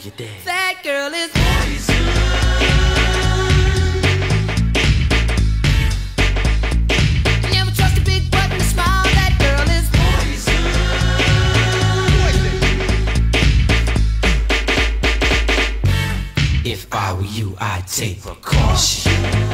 you dare. That girl is poison. Never trust a big butt and a smile. That girl is poison. If I were you, I'd take precaution.